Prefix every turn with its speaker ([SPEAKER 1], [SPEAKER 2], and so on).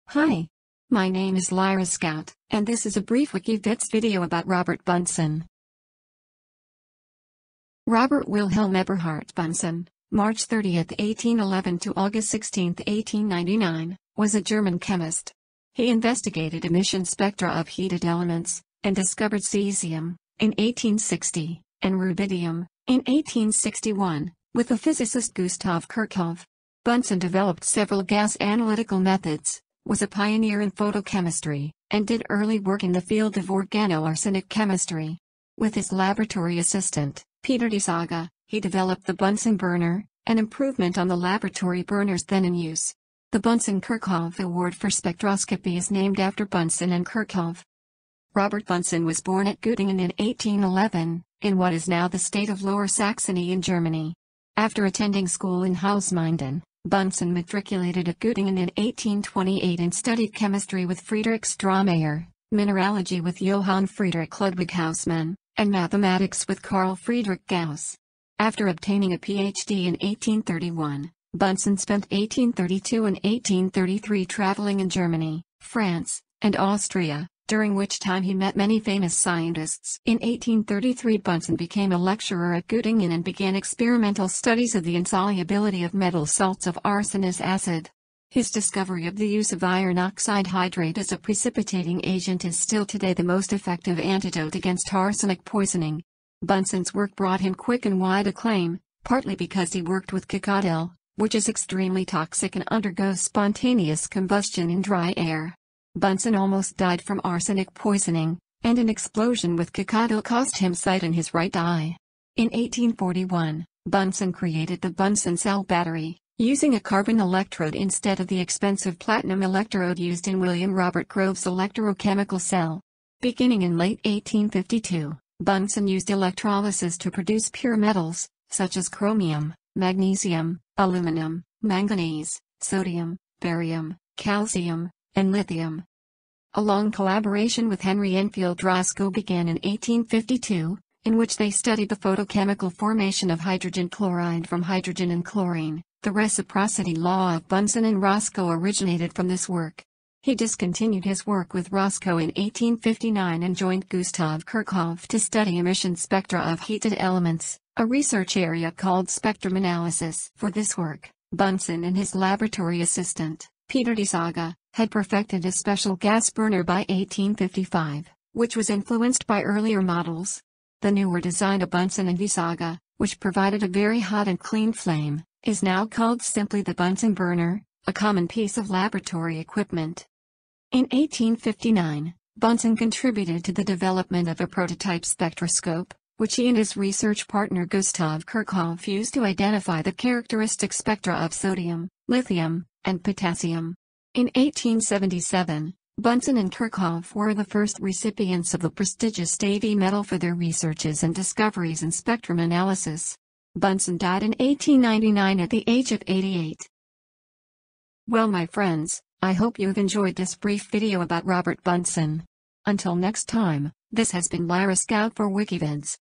[SPEAKER 1] Hi, my name is Lyra Scout, and this is a brief Wikivids video about Robert Bunsen. Robert Wilhelm Eberhard Bunsen, March 30, 1811 to August 16, 1899, was a German chemist. He investigated emission spectra of heated elements, and discovered cesium, in 1860, and rubidium, in 1861, with the physicist Gustav Kirchhoff. Bunsen developed several gas analytical methods, was a pioneer in photochemistry, and did early work in the field of organoarsenic chemistry. With his laboratory assistant, Peter de Saga, he developed the Bunsen burner, an improvement on the laboratory burners then in use. The Bunsen-Kirchhoff Award for Spectroscopy is named after Bunsen and Kirchhoff. Robert Bunsen was born at Göttingen in 1811, in what is now the state of Lower Saxony in Germany. After attending school in Hausminden, Bunsen matriculated at Göttingen in 1828 and studied chemistry with Friedrich Strohmayer, mineralogy with Johann Friedrich Ludwig Hausmann, and mathematics with Carl Friedrich Gauss. After obtaining a Ph.D. in 1831, Bunsen spent 1832 and 1833 traveling in Germany, France, and Austria, during which time he met many famous scientists. In 1833 Bunsen became a lecturer at Göttingen and began experimental studies of the insolubility of metal salts of arsenous acid. His discovery of the use of iron oxide hydrate as a precipitating agent is still today the most effective antidote against arsenic poisoning. Bunsen's work brought him quick and wide acclaim, partly because he worked with cicadel, which is extremely toxic and undergoes spontaneous combustion in dry air. Bunsen almost died from arsenic poisoning, and an explosion with cicadel cost him sight in his right eye. In 1841, Bunsen created the Bunsen cell battery, using a carbon electrode instead of the expensive platinum electrode used in William Robert Grove's electrochemical cell. Beginning in late 1852, Bunsen used electrolysis to produce pure metals, such as chromium, magnesium, aluminum, manganese, sodium, barium, calcium, and lithium. A long collaboration with Henry Enfield Roscoe began in 1852, in which they studied the photochemical formation of hydrogen chloride from hydrogen and chlorine. The reciprocity law of Bunsen and Roscoe originated from this work. He discontinued his work with Roscoe in 1859 and joined Gustav Kirchhoff to study emission spectra of heated elements, a research area called spectrum analysis. For this work, Bunsen and his laboratory assistant, Peter de Saga, had perfected a special gas burner by 1855, which was influenced by earlier models. The newer design of Bunsen and de Saga, which provided a very hot and clean flame, is now called simply the Bunsen burner, a common piece of laboratory equipment. In 1859, Bunsen contributed to the development of a prototype spectroscope, which he and his research partner Gustav Kirchhoff used to identify the characteristic spectra of sodium, lithium, and potassium. In 1877, Bunsen and Kirchhoff were the first recipients of the prestigious Davy Medal for their researches and discoveries in spectrum analysis. Bunsen died in 1899 at the age of 88. Well, my friends, I hope you've enjoyed this brief video about Robert Bunsen. Until next time, this has been Lyra Scout for Wikivids.